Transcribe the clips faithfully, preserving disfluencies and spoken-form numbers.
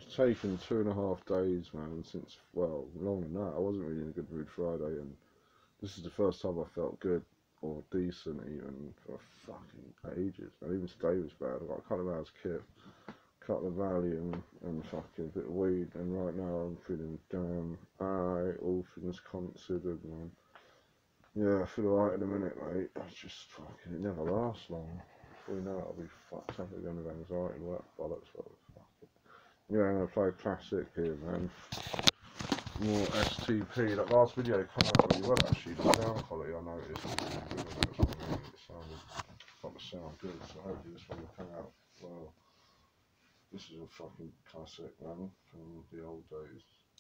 It's taken two and a half days, man, since, well, longer than that. I wasn't really in a good mood Friday, and this is the first time I felt good or decent even for fucking ages. And even today was bad. I got a couple of hours kit, a couple of Valium, and fucking a bit of weed, and right now I'm feeling damn alright, all things considered, man. Yeah, I feel alright in a minute, mate. It's just fucking, it never lasts long. Before you know it, I'll be fucked up again with anxiety and work bollocks. But fuck it. Yeah, I'm gonna play classic here, man. More S T P. That last video came out really well, actually. The sound quality, I noticed, was really good. It sounded, got the sound good, so hopefully this one will come out well. This is a fucking classic, man, from the old days.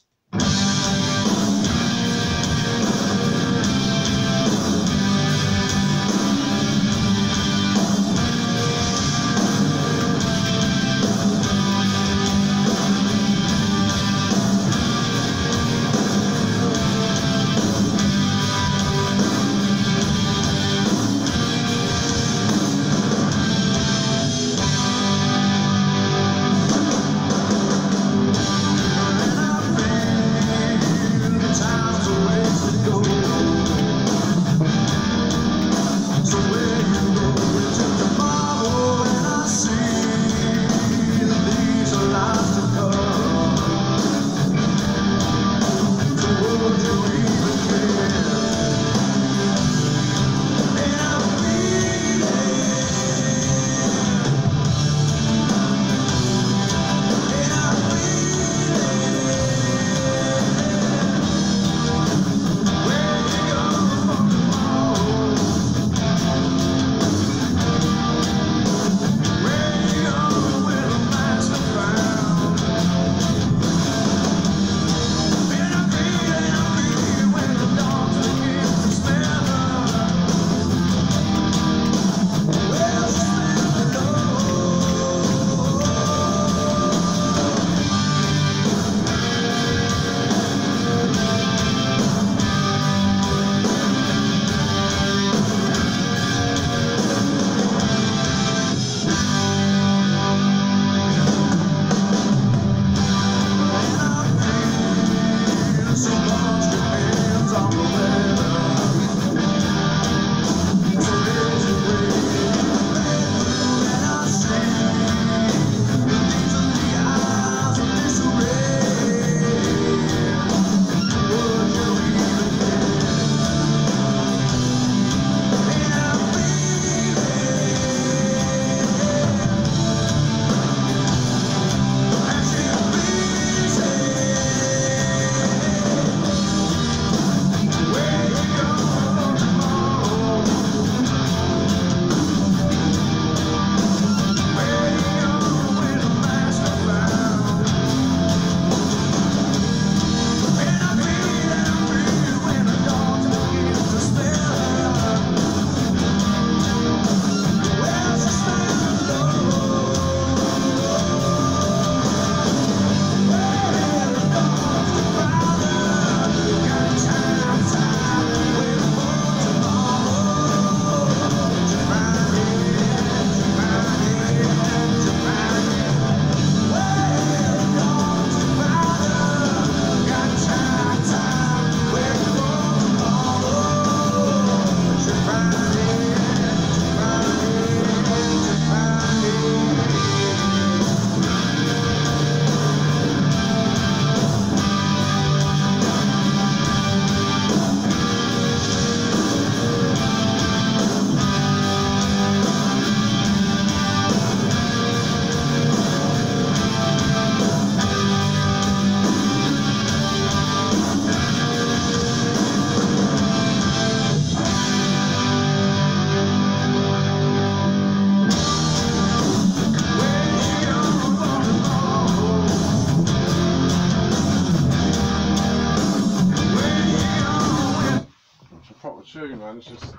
Tune, man. It's just,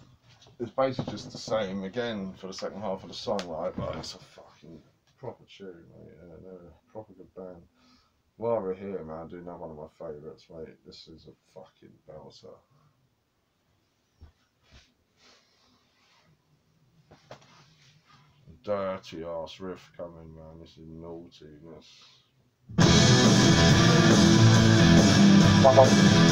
it's basically just the same again for the second half of the song, right? But it's a fucking proper tune, mate. Yeah, they're a proper good band. While we're here, man, I do know one of my favourites, mate. This is a fucking belter. Dirty ass riff coming, man. This is naughtiness. Bye.